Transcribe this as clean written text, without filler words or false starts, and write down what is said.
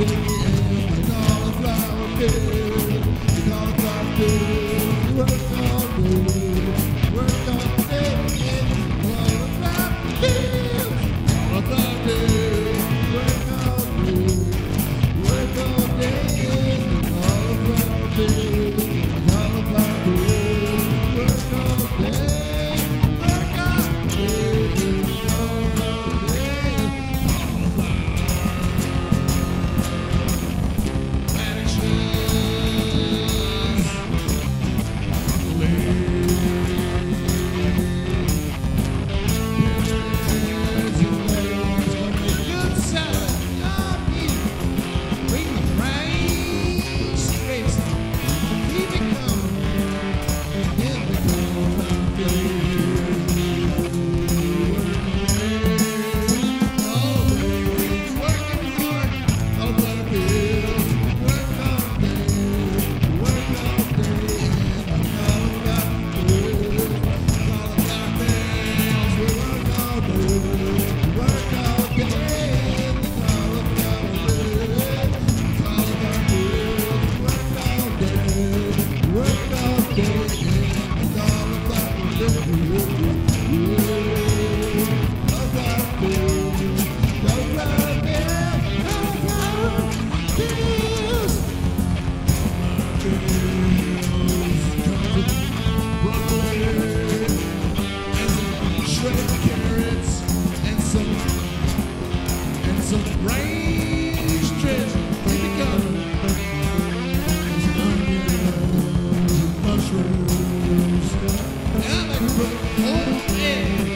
day in the cauliflower field. The cauliflower field. Work all day. Work all day in the cauliflower field. Cauliflower field. Work all day. Work all day in the cauliflower field. The cauliflower field. Work all day. Work all day in the cauliflower field. Some range treasure, keep it going. Onions, mushrooms, I like to put old eggs.